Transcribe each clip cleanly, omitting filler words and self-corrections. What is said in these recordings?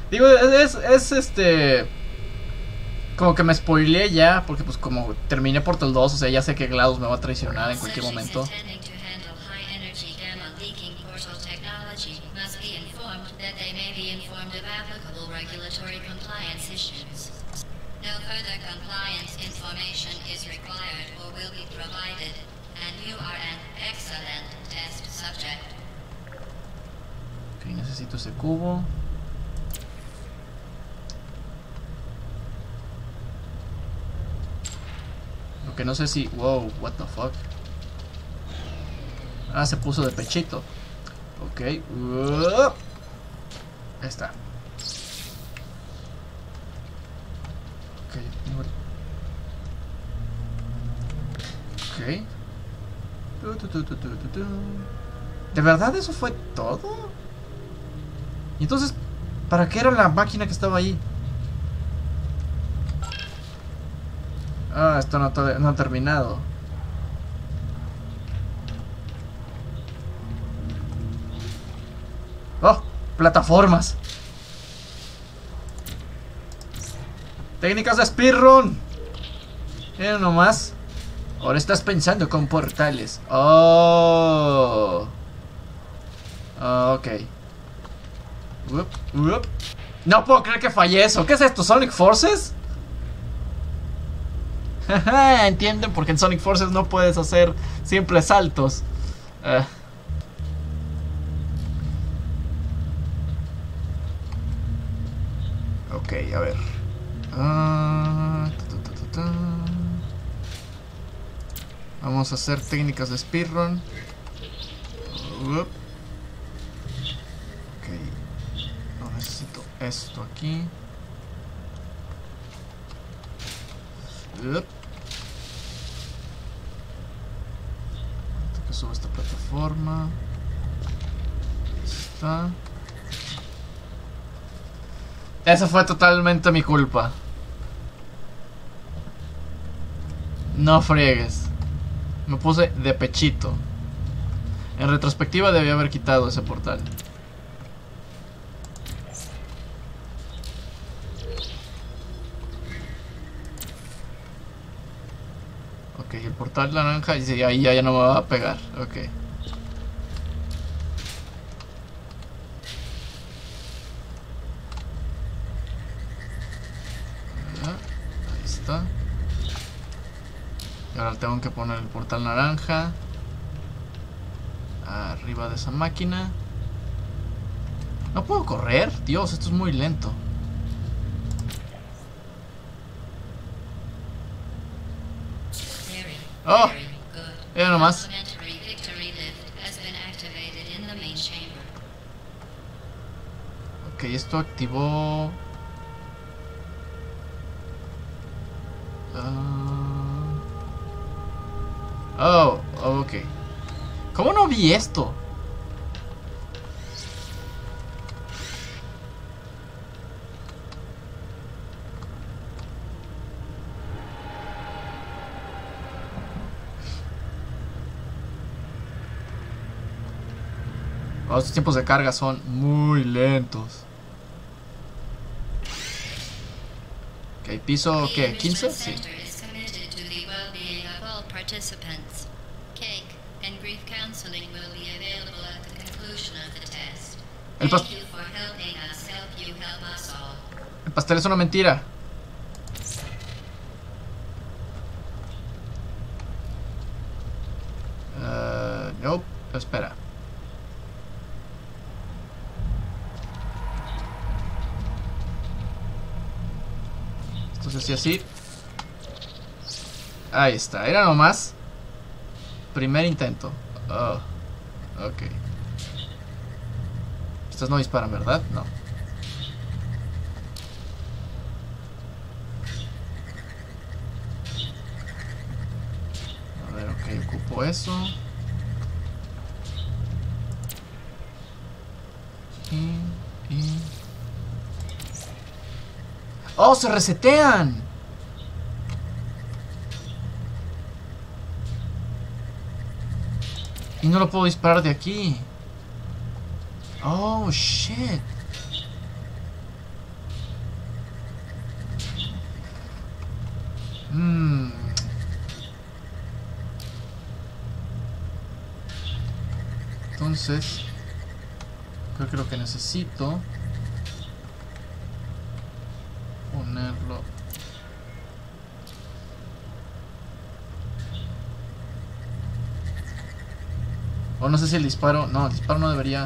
Digo, como que me spoileé ya, porque pues como terminé Portal 2, o sea, ya sé que GLaDOS me va a traicionar en cualquier momento. Ok, necesito ese cubo. Lo que no sé si... Wow, what the fuck. Ah, se puso de pechito. Ok. Ahí está. Ok. Ok. ¿De verdad eso fue todo? ¿Y entonces para qué era la máquina que estaba ahí? Ah, esto no ha terminado. ¡Oh! ¡Plataformas! ¡Técnicas de speedrun! Mira nomás. Ahora estás pensando con portales. Oh. Ok. No puedo creer que fallé eso. ¿Qué es esto? ¿Sonic Forces? Entienden porque en Sonic Forces no puedes hacer simples saltos. Ok, a ver. Vamos a hacer técnicas de speedrun. Ok. No necesito esto aquí. Que subo esta plataforma. Ahí está. Esa fue totalmente mi culpa. No friegues. Me puse de pechito. En retrospectiva debía haber quitado ese portal. Ok, el portal naranja y sí, ahí ya no me va a pegar. Ok. Ahí está. Y ahora tengo que poner el portal naranja arriba de esa máquina. No puedo correr. Dios, esto es muy lento. Oh, ya nomás. Ok, esto activó. Oh, ok. ¿Cómo no vi esto? Los tiempos de carga son muy lentos. Ok, piso, ¿qué? ¿15? Sí. El, pas el pastel es una mentira. Nope, espera. Entonces así. Ahí está, era nomás. Primer intento. Oh, ok. Estas no disparan, ¿verdad? No. A ver, ok, ocupo eso. Y... ¡Oh, se resetean! Y no lo puedo disparar de aquí. Oh, shit. Mm. Entonces, creo que lo que necesito ponerlo. O no sé si el disparo. No, el disparo no debería.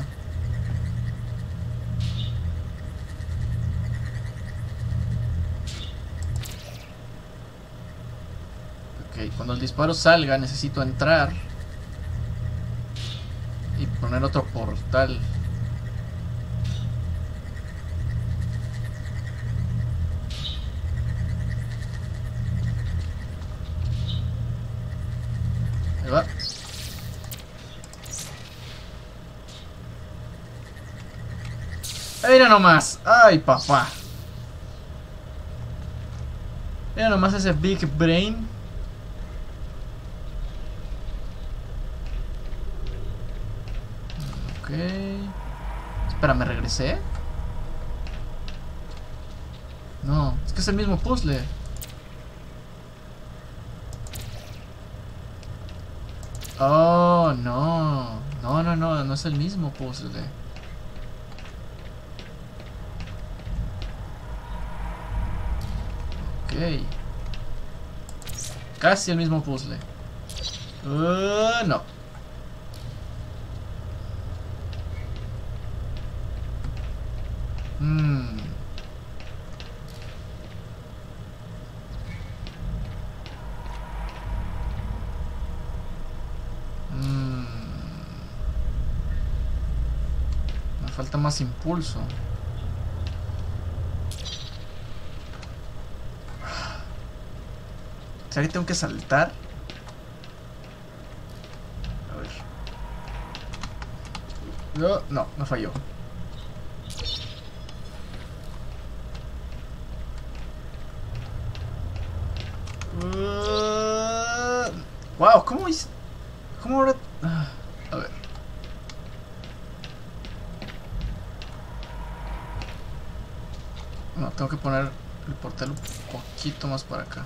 Ok, cuando el disparo salga necesito entrar y poner otro portal. Ahí va. Mira nomás. Ay, papá. Mira nomás ese Big Brain. Ok. Espera, ¿me regresé? No, es que es el mismo puzzle. Oh, no. No, no, no, no es el mismo puzzle. Ok. Casi el mismo puzzle. No. Mm. Mm. Me falta más impulso. ¿Será que tengo que saltar? A ver. No, me falló. Wow, ¿cómo hice? ¿Cómo ahora? A ver. No, tengo que poner el portal un poquito más para acá.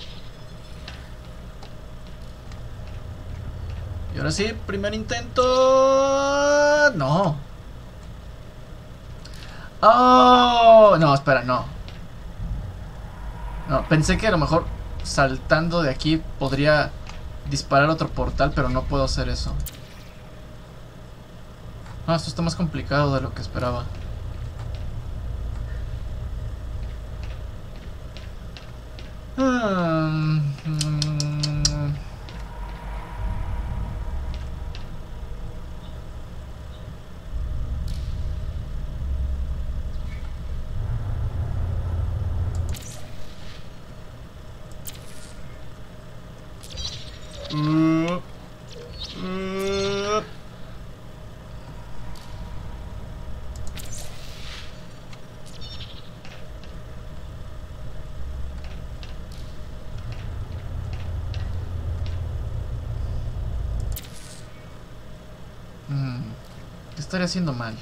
Y ahora sí, primer intento. No. Oh, no, espera, no. No, pensé que a lo mejor saltando de aquí podría disparar otro portal, pero no puedo hacer eso. Ah, esto está más complicado de lo que esperaba. Hmm, mm, uh, uh. ¿Qué estaría haciendo mal?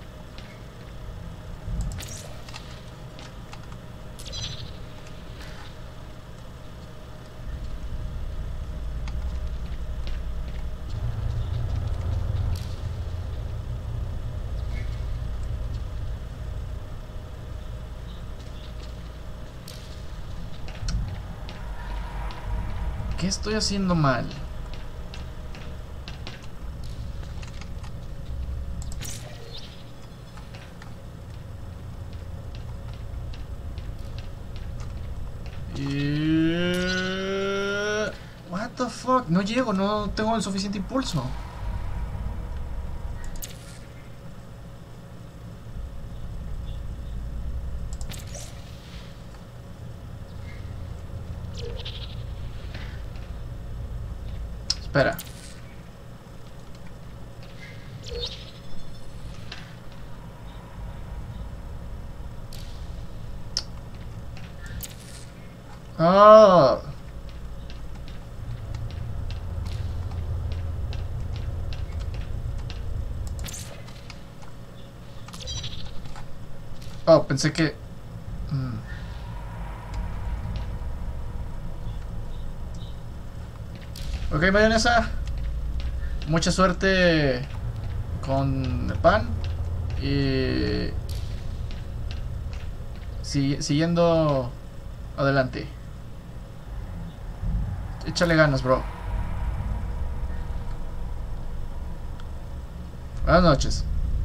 ¿Qué estoy haciendo mal? What the fuck? No llego, no tengo el suficiente impulso. Espera. Oh. Oh, pensé que... Ok, mayonesa. Mucha suerte con el pan. Y siguiendo adelante. Échale ganas, bro. Buenas noches.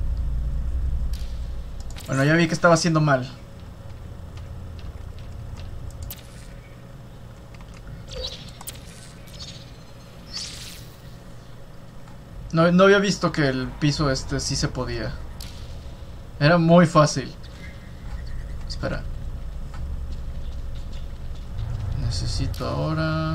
Bueno, ya vi que estaba haciendo mal. No había visto que el piso sí se podía. Era muy fácil. Espera. Necesito ahora...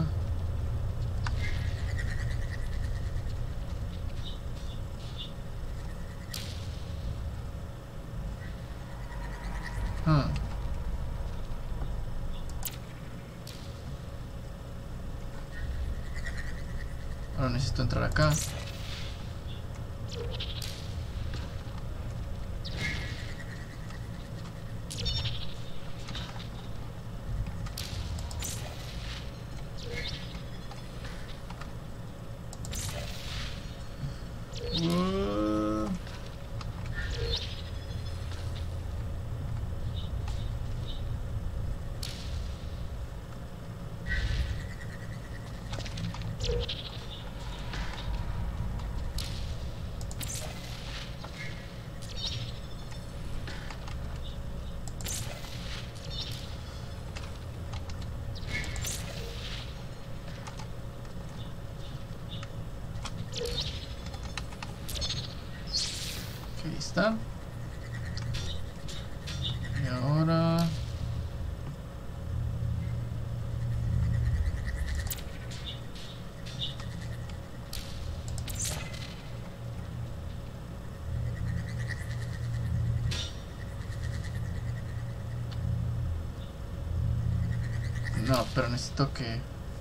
Ahora necesito entrar acá. Ahí está. Y ahora... No, pero necesito que...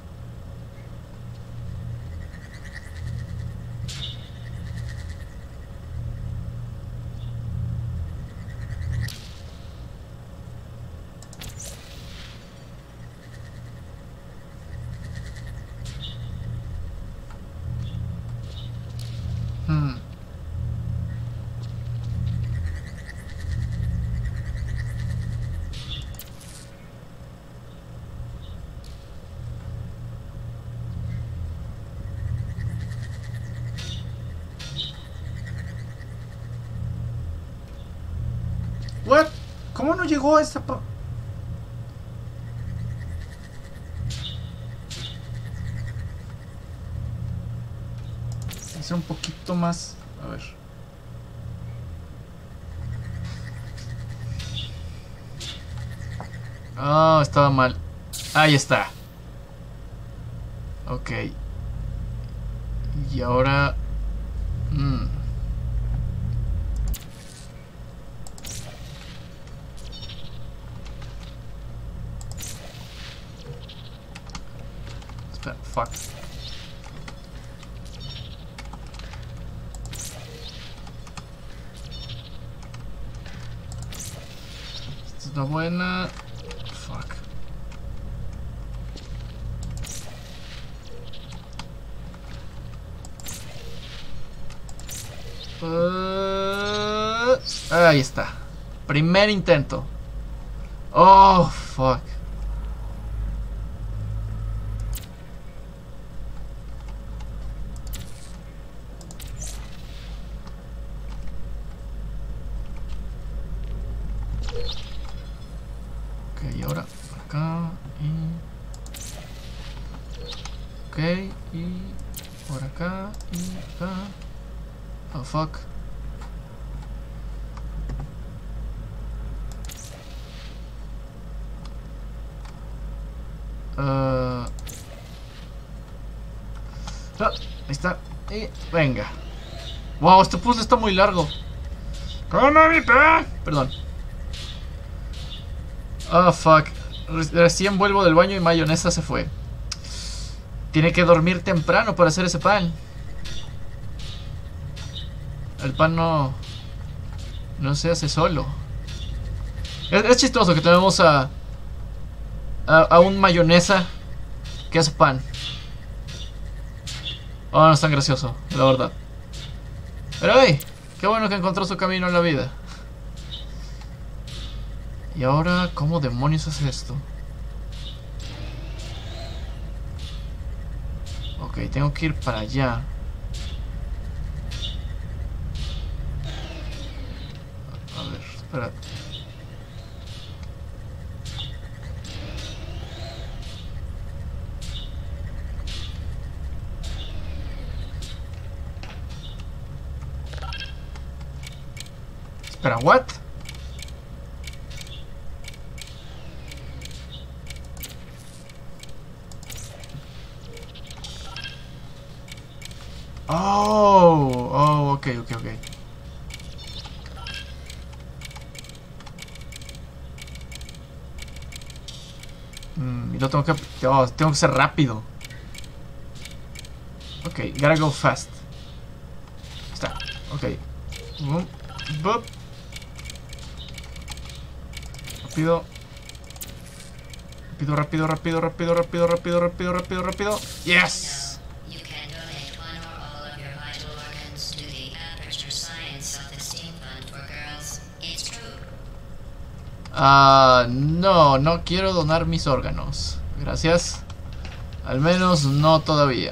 ¿What? ¿Cómo no llegó a esta Hacer un poquito más. A ver. Ah, estaba mal. Ahí está. Ok. Y ahora... Espera, fuck. Esta es una buena... Fuck. Ahí está. Primer intento. Oh, fuck. Ok, y ahora por acá y... Ok, y por acá y acá. Oh, fuck. Ahí está. Y venga. Wow, este puzzle está muy largo. ¡Come mi pe! Perdón. Oh, fuck. Recién vuelvo del baño y mayonesa se fue. Tiene que dormir temprano para hacer ese pan. El pan no se hace solo. Es chistoso que tenemos a un mayonesa que hace pan. Oh, no es tan gracioso, la verdad. Pero hey, qué bueno que encontró su camino en la vida. Y ahora, ¿cómo demonios hace esto? Ok, tengo que ir para allá. A ver, espera. Espera, ¿what? Oh, ok. Y lo tengo que... oh, tengo que ser rápido. Ok, gotta go fast. Está, ok. Boop. Rápido. Yes. You can donate one or all of your vital organs to the Aperture Science Self-Esteem Fund for Girls. It's true. No quiero donar mis órganos. Gracias. Al menos no todavía.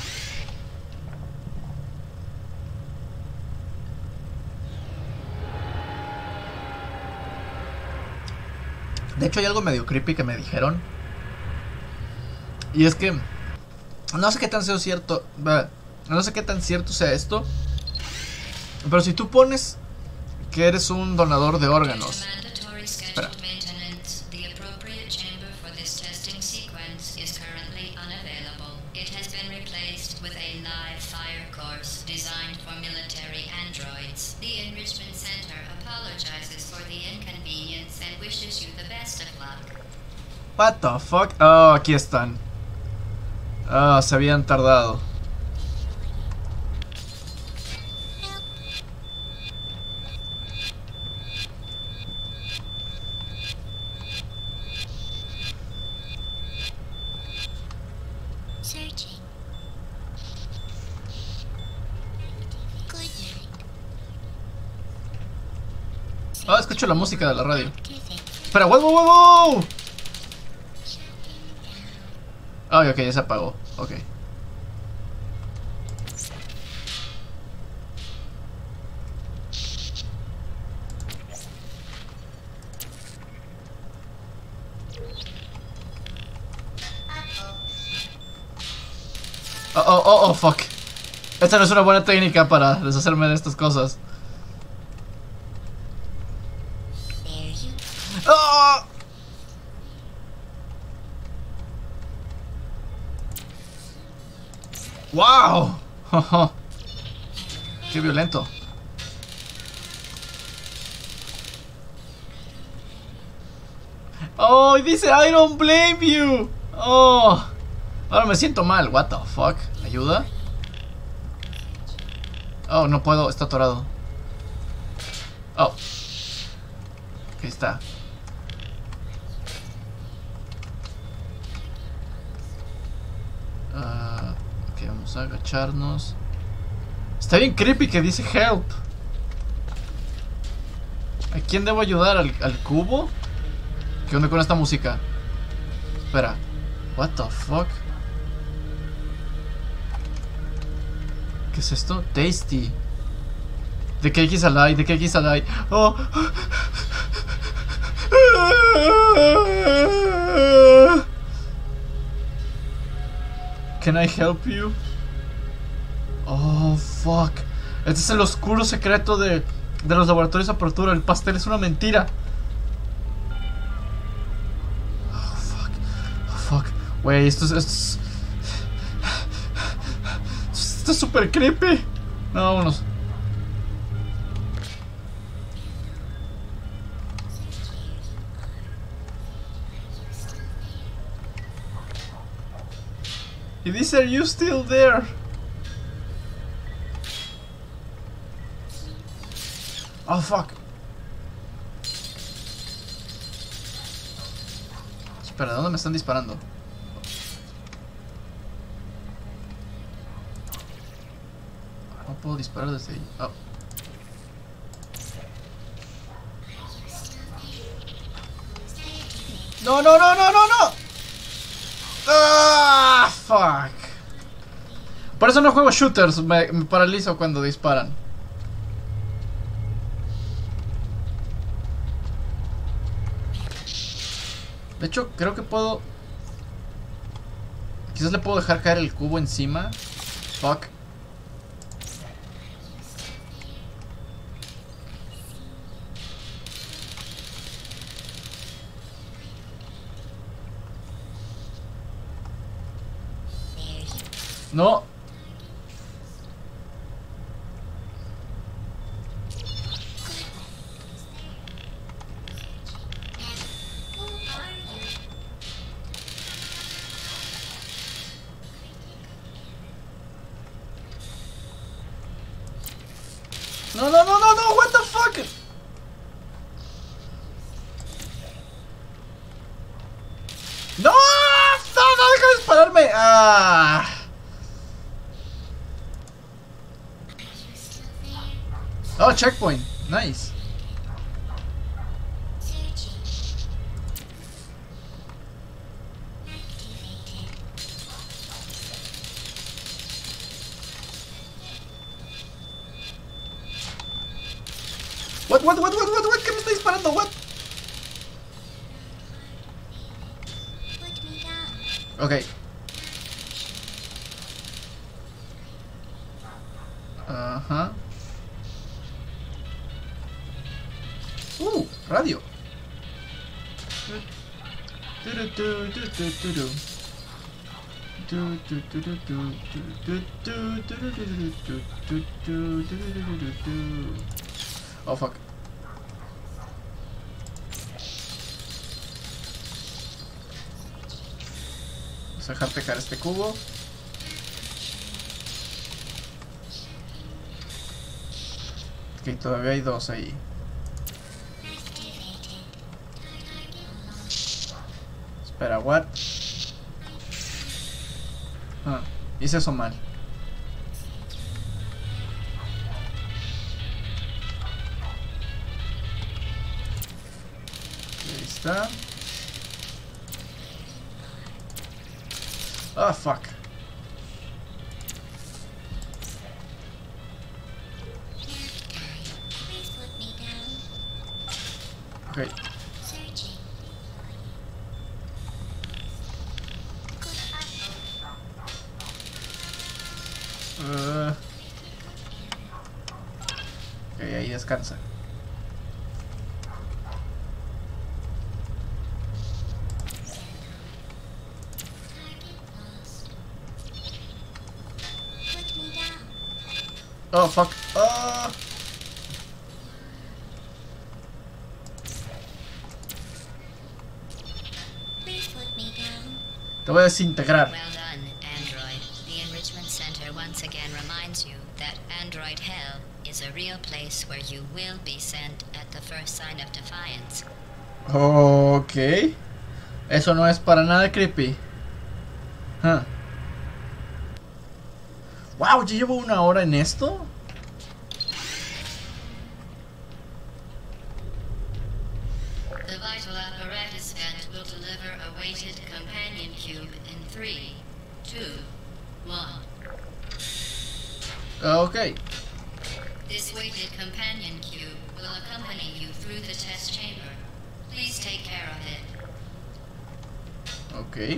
De hecho hay algo medio creepy que me dijeron. Y es que no sé qué tan sea cierto. No sé qué tan cierto sea esto. Pero si tú pones que eres un donador de órganos. Espera. What the fuck? Oh, aquí están. Ah, se habían tardado. Searching. Good night. Ah, escucho la música de la radio. Espera, wow. Ay, ok, ya se apagó. Ok. Oh, fuck. Esta no es una buena técnica para deshacerme de estas cosas. ¡Oh! ¡Wow! ¡Qué violento! ¡Oh! Y dice I don't blame you. ¡Oh! Ahora me siento mal. What the fuck? ¿Ayuda? Oh, no puedo. Está atorado. Oh. Ahí está. Ok, vamos a agacharnos. Está bien creepy que dice help. ¿A quién debo ayudar? ¿Al cubo? ¿Qué onda con esta música? Espera. What the fuck? ¿Qué es esto? Tasty. The cake is alive, the cake is alive. Oh. Can I help you? Oh, fuck. Este es el oscuro secreto de los laboratorios de apertura. El pastel es una mentira. Oh, fuck. Wey, esto es super creepy. No, vámonos. Y dice, are you still there? Oh, fuck. Espera, ¿de dónde me están disparando? puedo disparar desde ahí. Oh. No, no, no, no, no, no. Ah, fuck. Por eso no juego shooters, me paralizo cuando disparan. De hecho, creo que puedo... Quizás le puedo dejar caer el cubo encima. Fuck. No. No, no, no, no, no, what the fuck? No, no, no, deja de dispararme. Ah. Oh, checkpoint. Nice. What? ¿Qué me está disparando? What? Ok. Ajá. Radio. Oh, fuck. Vamos a dejar pecar este cubo. Ok, todavía hay dos ahí. Espera, what? Ah, hice eso mal. Ahí está. Ah, fuck. Ok. Ok, ahí descansa. Oh, fuck. Oh. Te voy a desintegrar. Well done, Android. The Enrichment Center once again reminds you that Android Hell is a real place where you will be sent at the first sign of defiance. Ok. Eso no es para nada creepy. Huh. Wow, ya llevo 1 hora en esto. The vital apparatus vent will deliver a weighted companion cube in 3, 2, 1. Ok. This weighted companion cube will accompany you through the test chamber. Please take care of it. Ok.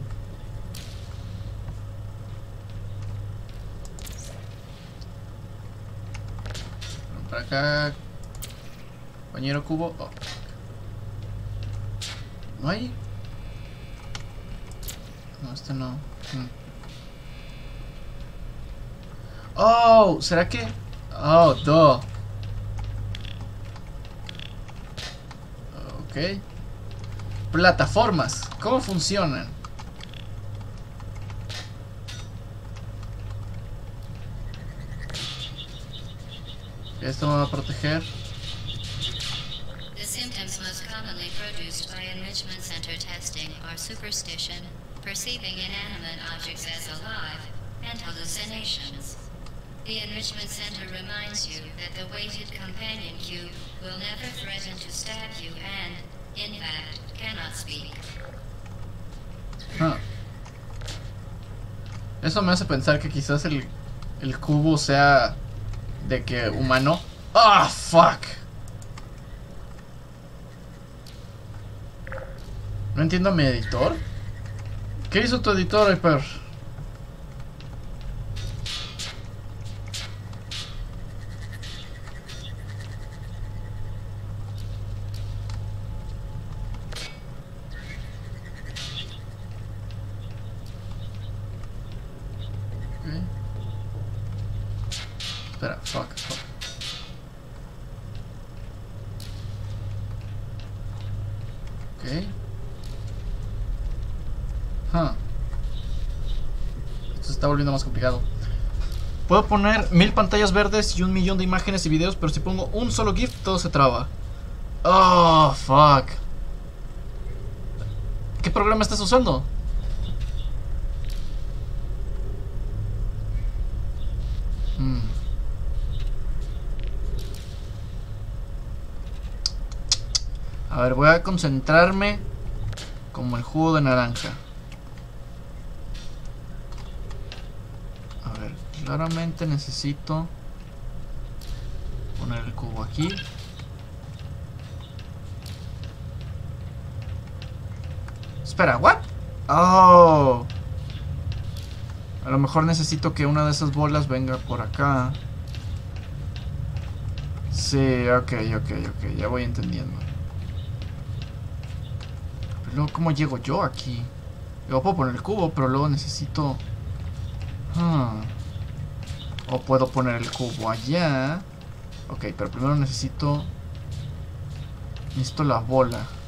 Para acá. Compañero cubo. Oh. ¿No hay? No, este no. Oh, ¿será que? Oh, duh. Ok. Plataformas. ¿Cómo funcionan? Esto me va a proteger. The symptoms most commonly produced by Enrichment Center testing are superstition, perceiving inanimate objects as alive, and hallucinations. The Enrichment Center reminds you that the weighted companion cube will never threaten to stab you and, in fact, cannot speak. Ah. Eso me hace pensar que quizás el cubo sea de que humano. ¡Ah, fuck! No entiendo a mi editor. ¿Qué hizo tu editor, Hyper? Espera, fuck. Ok. Esto se está volviendo más complicado. Puedo poner 1000 pantallas verdes y 1.000.000 de imágenes y videos, pero si pongo un solo GIF, todo se traba. Oh, fuck. ¿Qué programa estás usando? A ver, voy a concentrarme como el jugo de naranja. A ver, claramente necesito poner el cubo aquí. Espera, ¿what? Oh. A lo mejor necesito que una de esas bolas venga por acá. Sí, ok, ya voy entendiendo. Pero luego, ¿cómo llego yo aquí? Yo puedo poner el cubo, pero luego necesito... O puedo poner el cubo allá. Ok, pero primero necesito la bola.